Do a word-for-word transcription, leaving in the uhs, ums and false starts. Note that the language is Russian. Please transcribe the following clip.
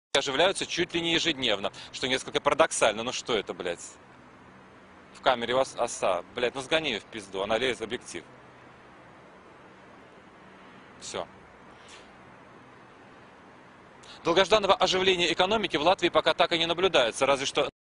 оживляются чуть ли не ежедневно, что несколько парадоксально. Ну что это, блядь? В камере у вас оса. Блядь, ну сгони ее в пизду, она лезет в объектив. Все. Долгожданного оживления экономики в Латвии пока так и не наблюдается, разве что